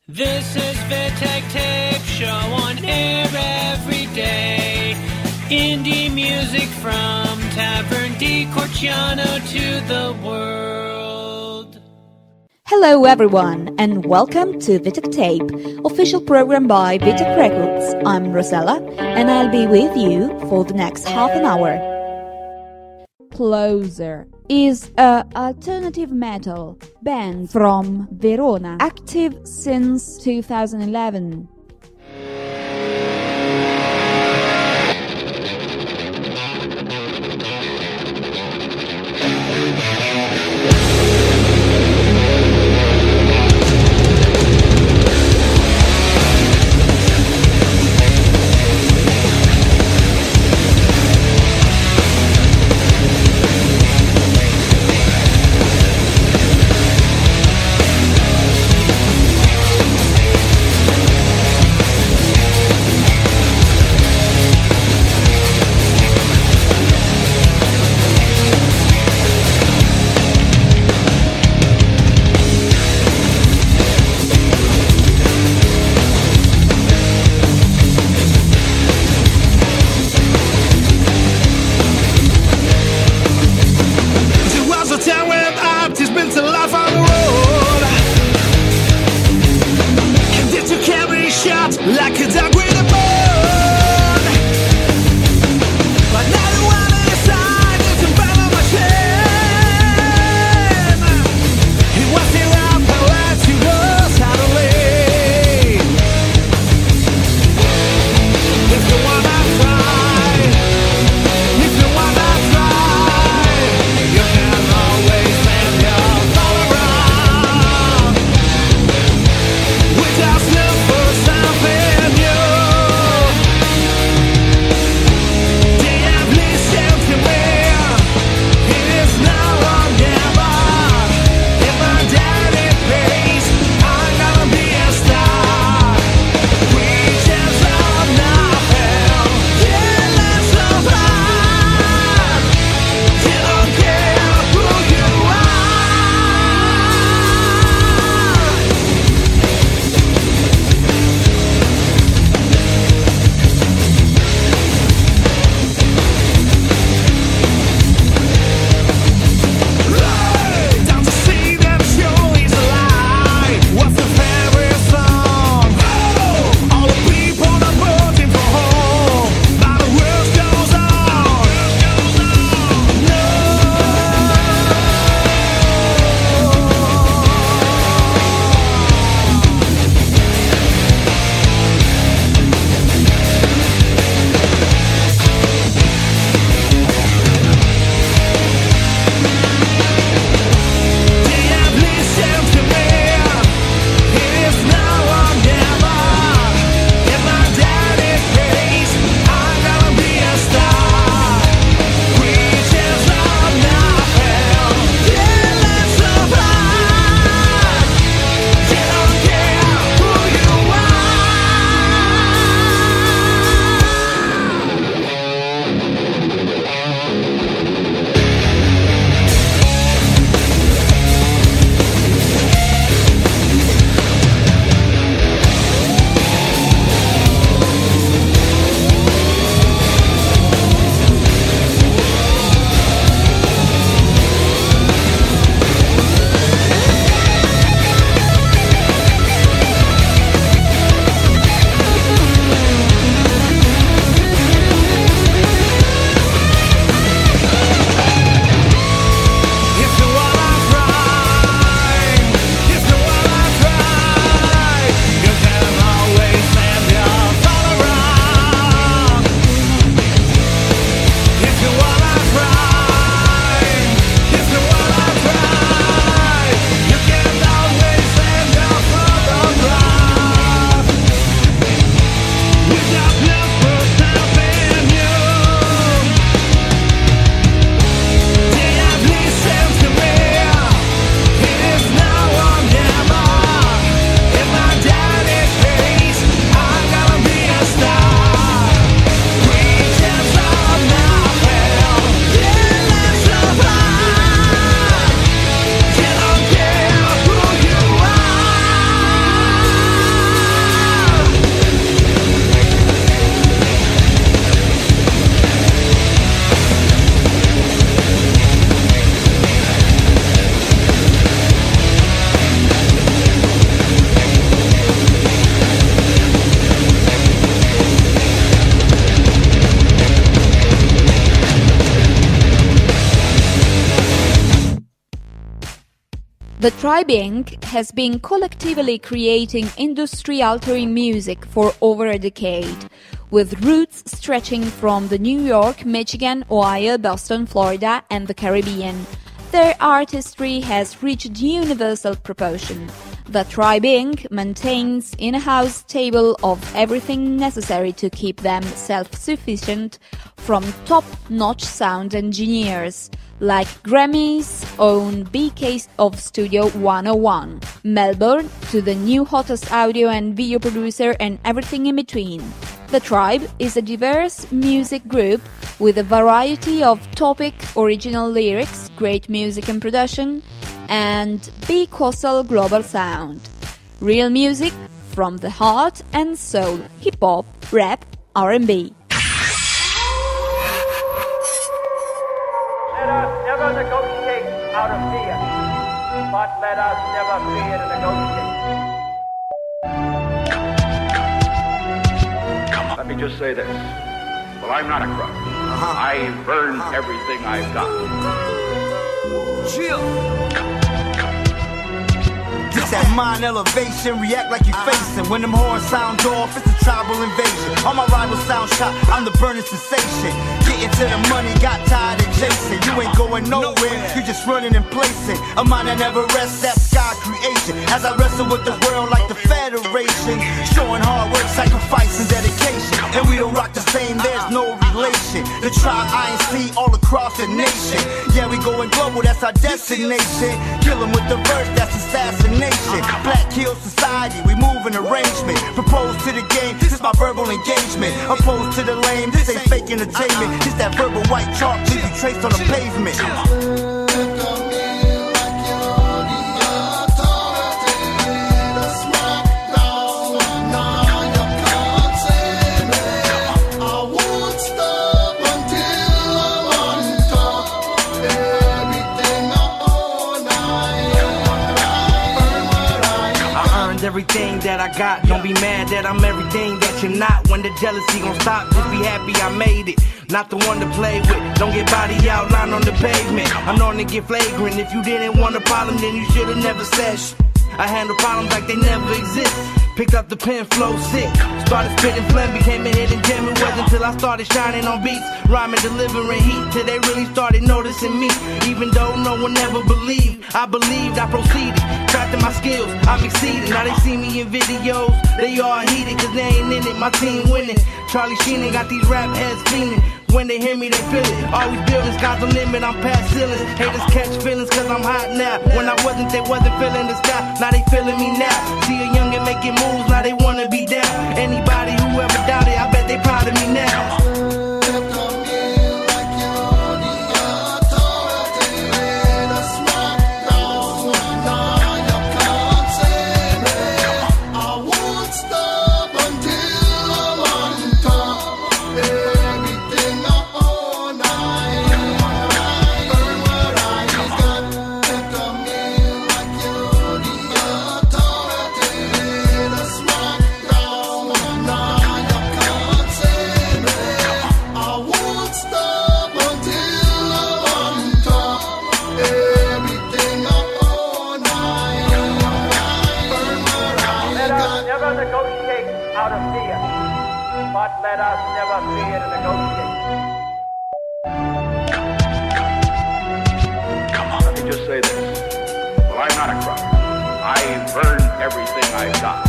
This is Vitek Tape Show on air every day. Indie music from Tavern di Corciano to the world. Hello everyone and welcome to Vitek Tape, official program by Vitek Records. I'm Rosella and I'll be with you for the next half an hour. Closer is a alternative metal band from Verona, active since 2011. The Tribe Inc. has been collectively creating industry-altering music for over a decade, with roots stretching from the New York, Michigan, Ohio, Boston, Florida, and the Caribbean. Their artistry has reached universal proportion. The Tribe Inc. maintains in-house stable of everything necessary to keep them self-sufficient, from top-notch sound engineers like Grammy's own BK of Studio 101, Melbourne, to the new hottest audio and video producer and everything in between. The Tribe is a diverse music group with a variety of topic, original lyrics, great music and production, and bi-coastal global sound. Real music from the heart and soul, hip-hop, rap, R&B. Let us never negotiate out of fear, but let us never fear to negotiate. Let me just say this. Well, I'm not a crook. I've earned everything I've got. Chill. Get that mind elevation, react like you facing. When them horns sound off, it's a tribal invasion. All my rivals sound shot, I'm the burning sensation. Getting to the money, got tired of chasing. You ain't going nowhere, you just running and placing. A mind that never rests, that sky creation. As I wrestle with the world like the Federation, showing hard work, sacrifice, and dedication. And we don't rock the same, there's no relation. The Tribe INC all across the nation. Yeah, we going global, that's our destination. Kill 'em with the verse, that's assassination. Black kill society, we move in arrangement. Propose to the game, this is my verbal engagement. Opposed to the lame, this ain't fake entertainment. This that verbal white chalk, leave you traced on the pavement. Everything that I got, don't be mad that I'm everything that you're not. When the jealousy gon' stop, just be happy I made it. Not the one to play with, don't get body outlined on the pavement. I'm known to get flagrant, if you didn't want a problem then you should've never said shit. I handle problems like they never exist. Picked up the pen, flow sick. Started spitting phlegm, became a hidden gem. It wasn't until I started shining on beats, rhyming, delivering heat, till they really started noticing me. Even though no one ever believed, I believed, I proceeded. Crafting my skills, I've exceeded. Now they see me in videos, they all heated, cause they ain't in it, my team winning. Charlie Sheenan got these rap heads fiending. When they hear me, they feel it. Always building, sky's the limit, I'm past ceilings. Haters catch feelings, cause I'm hot now. When I wasn't, they wasn't feeling the style. Now they feeling me now. See a youngin' making moves, now they wanna be down. Anybody who ever doubted, I bet they proud of me now. Let us never fear to negotiate. Let me just say this. Well, I'm not a crook. I've earned everything I've got.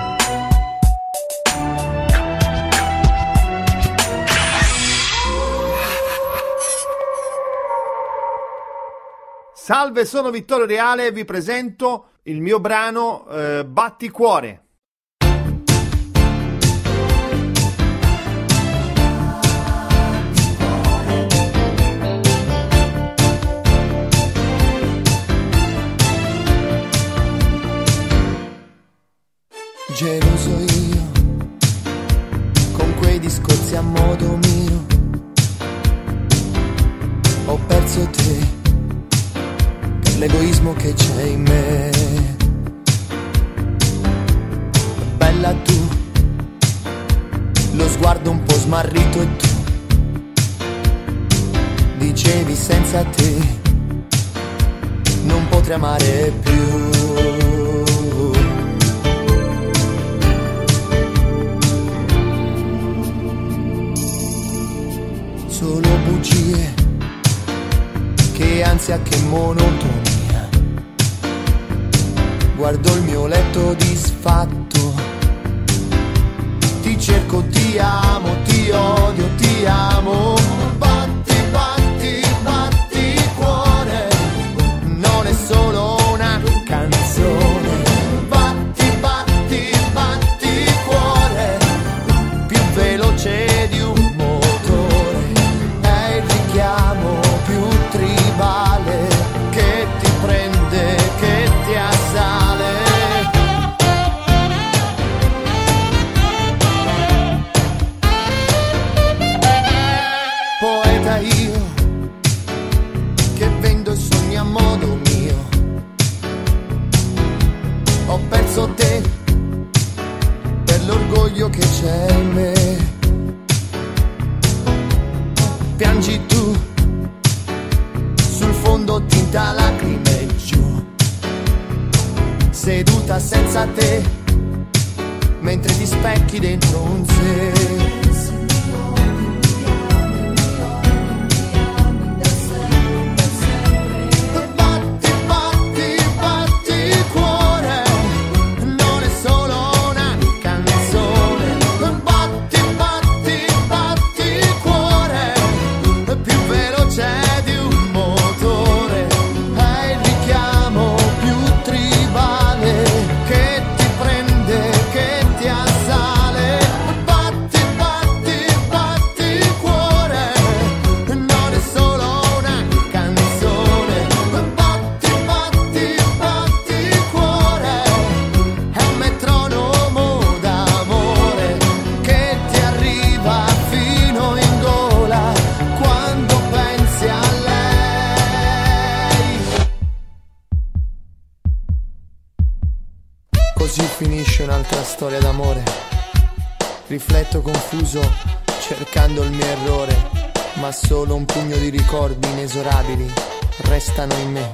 Salve, sono Vittorio Reale e vi presento il mio brano Batticuore. Geloso io, con quei discorsi a modo mio, ho perso te, per l'egoismo che c'è in me. Bella tu, lo sguardo un po' smarrito e tu, dicevi senza te, non potrei amare più. Solo bugie, che ansia, che monotonia. Guardo il mio letto disfatto, ti cerco, ti amo, ti odio, ti amo. Batti, batti, batti cuore, non è solo una canzone. Batti, batti, batti cuore, più veloce di un motore. È il richiamo più tribale che ti prende, che ti assale. Poeta io, che vendo i sogni a modo mio. Ho perso te per l'orgoglio che c'è in me. Piangi tu, sul fondo tinta lacrime giù. Seduta senza te, mentre ti specchi dentro un sé. Così finisce un'altra storia d'amore. Rifletto confuso, cercando il mio errore, ma solo un pugno di ricordi inesorabili restano in me.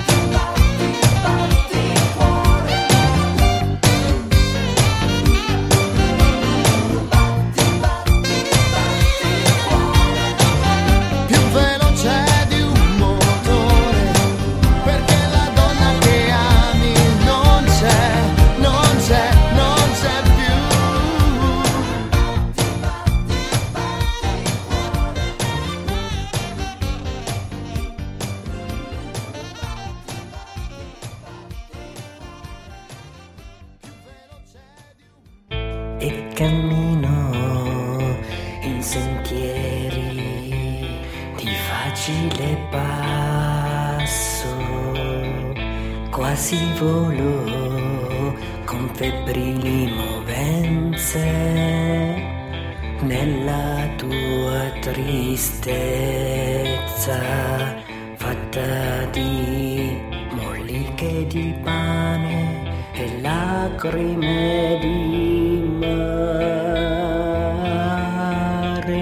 Più veloce di un motore, perché la donna che ami non c'è, non c'è, non c'è più. E cammino in sentieri di facile passo, quasi volo con febbrili movenze nella tua tristezza, fatta di molliche di pane e lacrime di mare.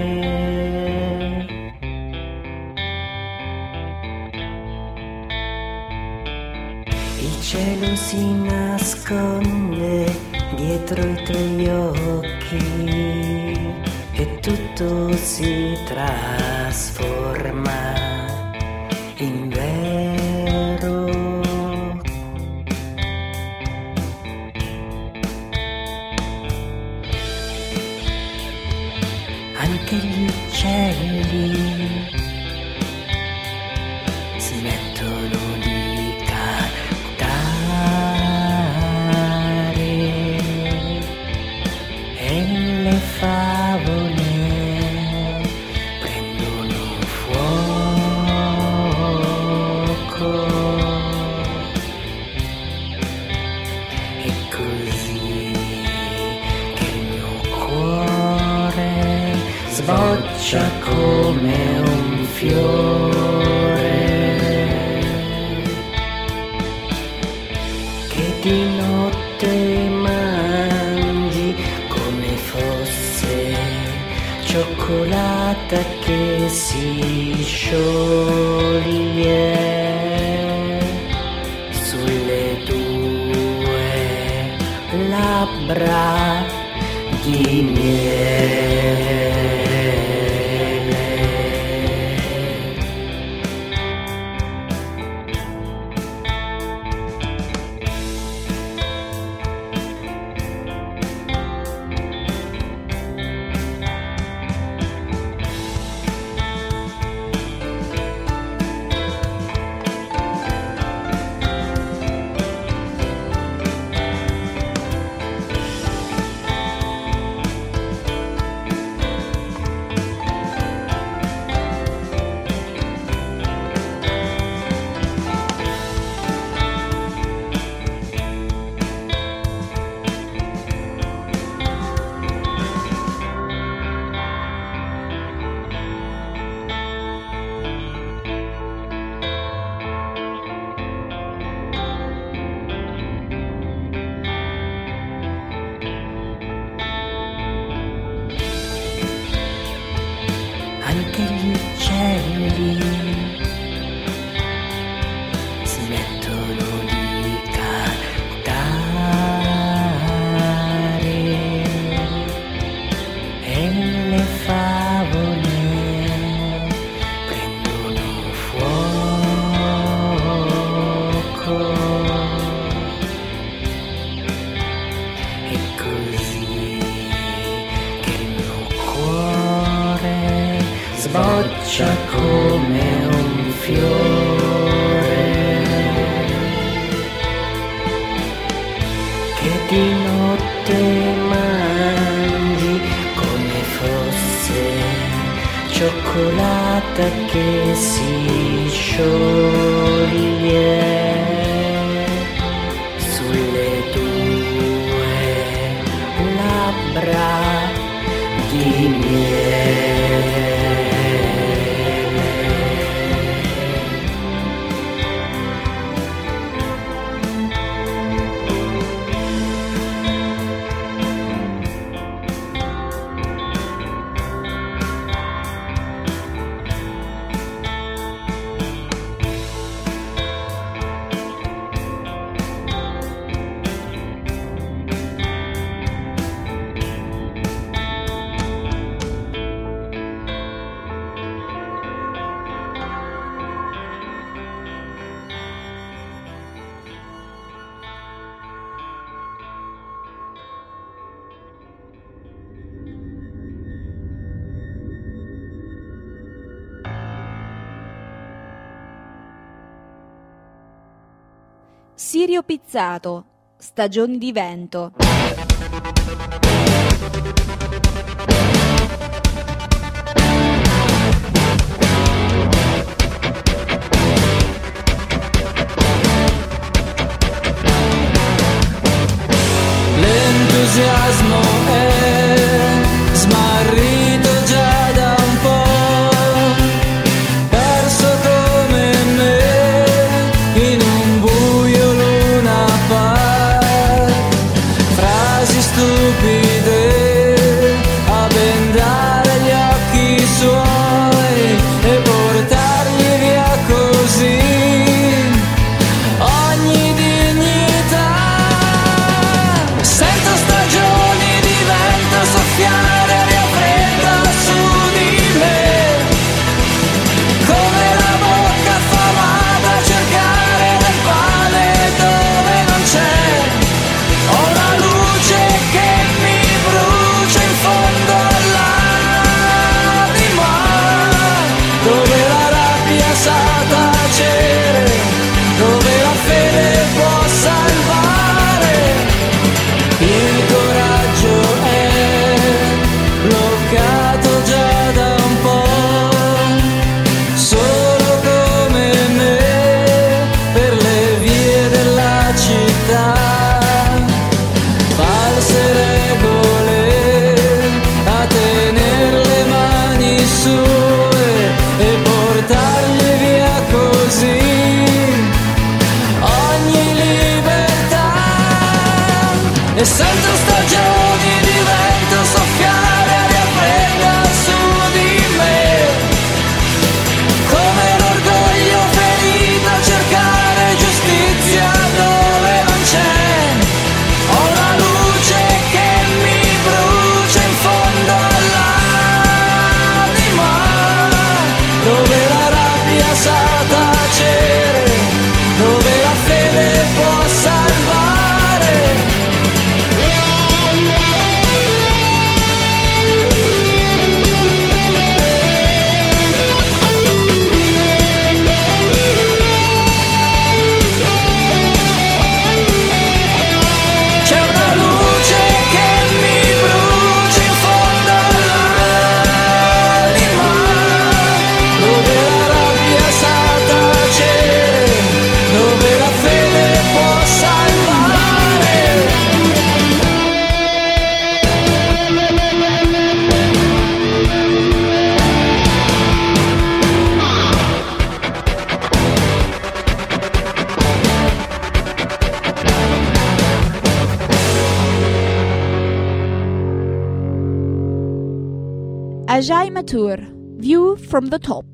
Il cielo si nasconde dietro i tuoi occhi e tutto si trasforma in vero. Anche gli uccelli si mettono di cantare e le favole prendono fuoco. E così che il mio cuore sboccia come un fiore che di notte mangi come fosse cioccolata che si scioglie. labbra di miele. Anche gli uccelli smettono di cantare e le favole prendono fuoco. E così che il mio cuore sboccia come un fiore che di notte mangi come fosse cioccolata che si scioglie sulle tue labbra di miele. Sirio Pizzato, Stagioni di vento. L'entusiasmo è smarrito già da un po', perso come me in un buio Luna Park. Frasi stupide a bendare gli occhi suoi e portargli via così ogni dignità. Sento stagioni di vento soffiare aria fredda su di me, come la bocca affamata a cercare del pane dove non c'è. Ho la luce che mi brucia in fondo all'anima, dove la rabbia sa tacere, dove la fede può salvare. Il coraggio è bloccato già da un po', solo come me per le vie della città. False regole a tener le mani sue e portargli via così ogni libertà. E sento stagioni di vento soffiare aria fredda su di me, come l'orgoglio ferito a cercare giustizia dove non c'è. Ho la luce Ajay Mathur, View from the Top.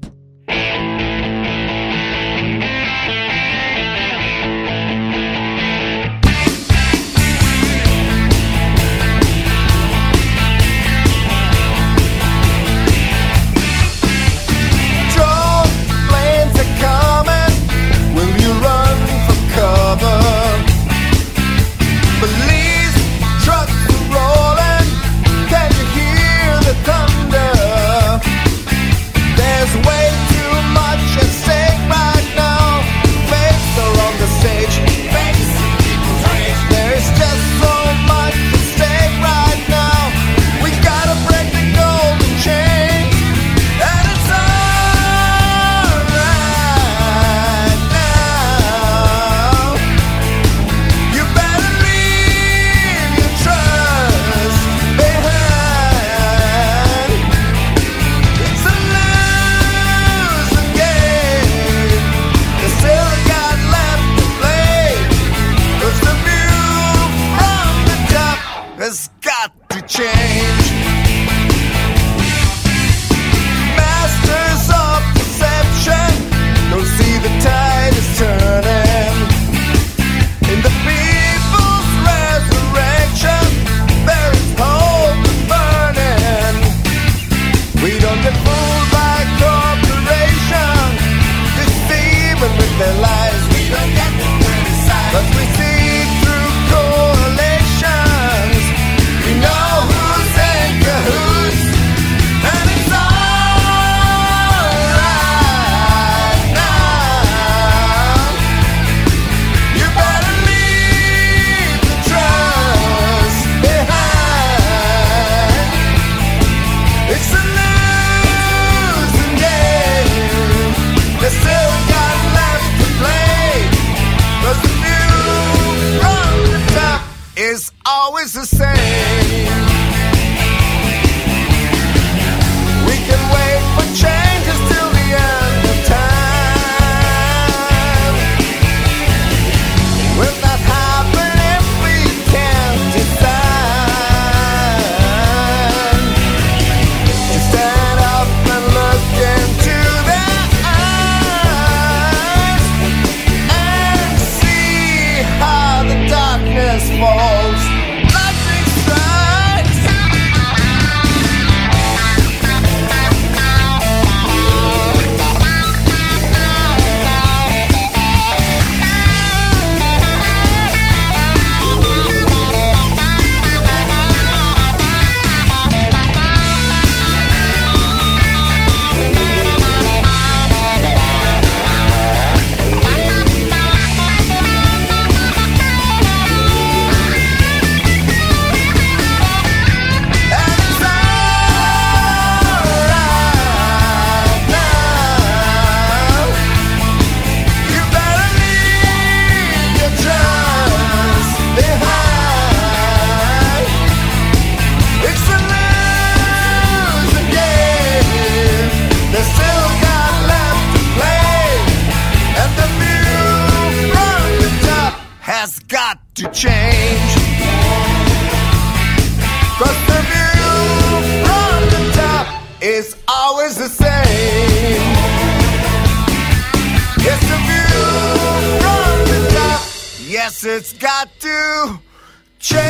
It's got to change.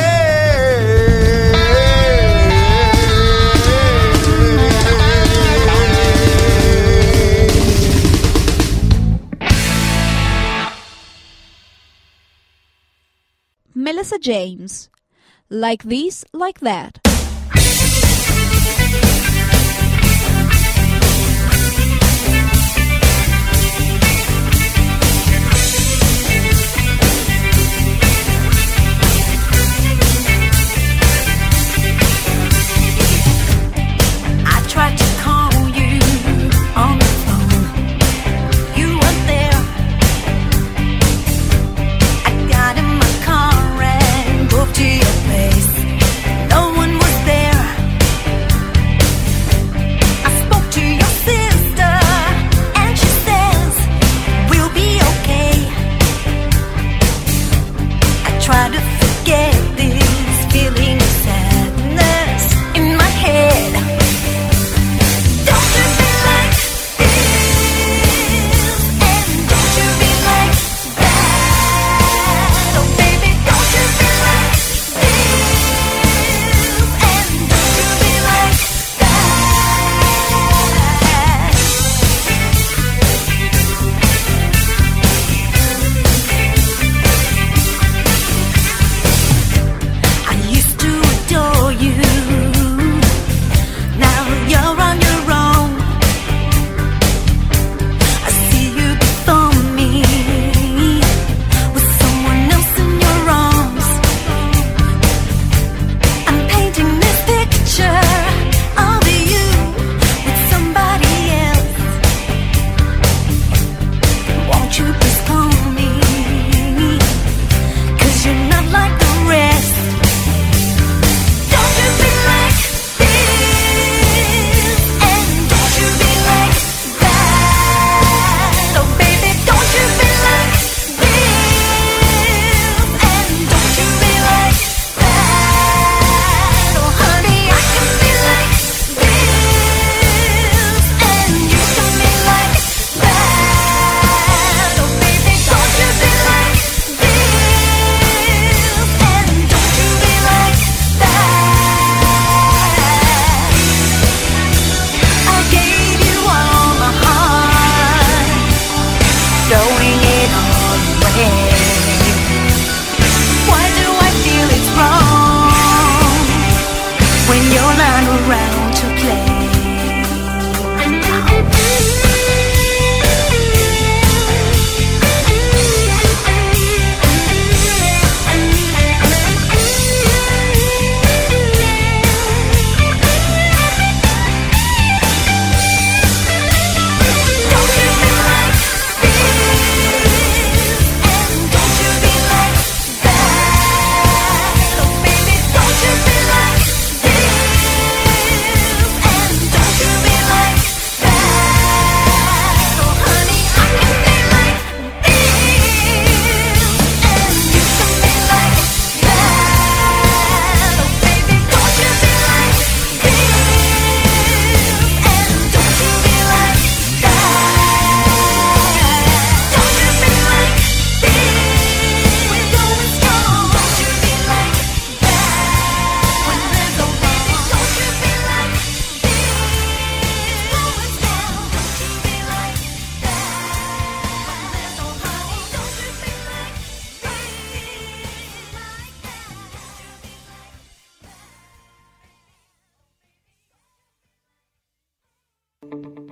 Melissa James, Like This, Like That. To your place, no one was there.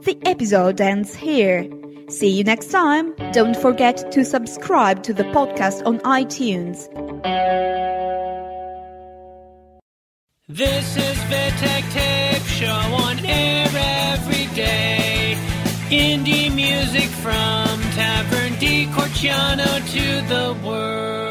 The episode ends here. See you next time. Don't forget to subscribe to the podcast on iTunes. This is Vitek Tape Show on air every day. Indie music from Tavern di Corciano to the world.